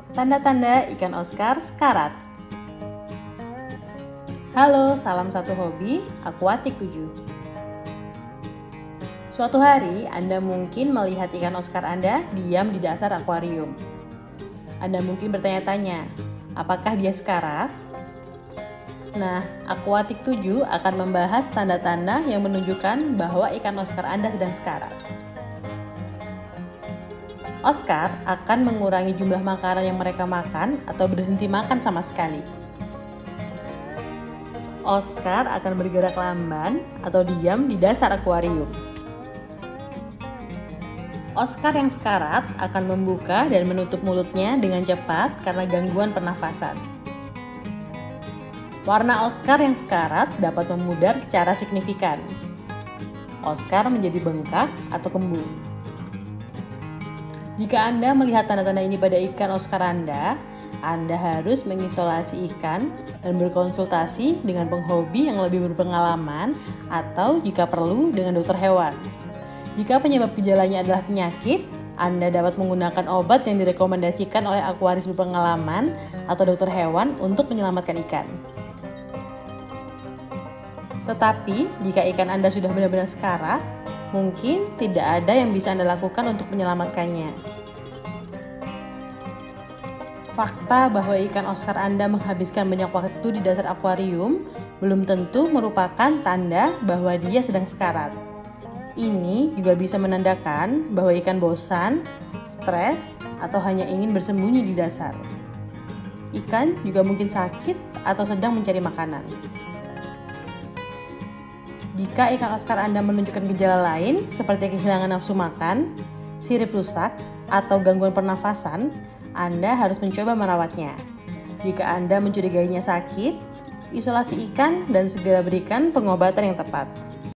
Tanda-tanda ikan Oscar sekarat. Halo, salam satu hobi, Aquatic 7. Suatu hari, Anda mungkin melihat ikan Oscar Anda diam di dasar akuarium. Anda mungkin bertanya-tanya, apakah dia sekarat? Nah, Aquatic 7 akan membahas tanda-tanda yang menunjukkan bahwa ikan Oscar Anda sedang sekarat. Oscar akan mengurangi jumlah makanan yang mereka makan atau berhenti makan sama sekali. Oscar akan bergerak lamban atau diam di dasar akuarium. Oscar yang sekarat akan membuka dan menutup mulutnya dengan cepat karena gangguan pernafasan. Warna Oscar yang sekarat dapat memudar secara signifikan. Oscar menjadi bengkak atau kembung. Jika Anda melihat tanda-tanda ini pada ikan Oscar Anda harus mengisolasi ikan dan berkonsultasi dengan penghobi yang lebih berpengalaman atau jika perlu dengan dokter hewan. Jika penyebab gejalanya adalah penyakit, Anda dapat menggunakan obat yang direkomendasikan oleh akuaris berpengalaman atau dokter hewan untuk menyelamatkan ikan. Tetapi, jika ikan Anda sudah benar-benar sekarat, mungkin tidak ada yang bisa Anda lakukan untuk menyelamatkannya. Fakta bahwa ikan Oscar Anda menghabiskan banyak waktu di dasar akuarium belum tentu merupakan tanda bahwa dia sedang sekarat. Ini juga bisa menandakan bahwa ikan bosan, stres, atau hanya ingin bersembunyi di dasar. Ikan juga mungkin sakit atau sedang mencari makanan. Jika ikan Oscar Anda menunjukkan gejala lain seperti kehilangan nafsu makan, sirip rusak, atau gangguan pernafasan, Anda harus mencoba merawatnya. Jika Anda mencurigainya sakit, isolasi ikan dan segera berikan pengobatan yang tepat.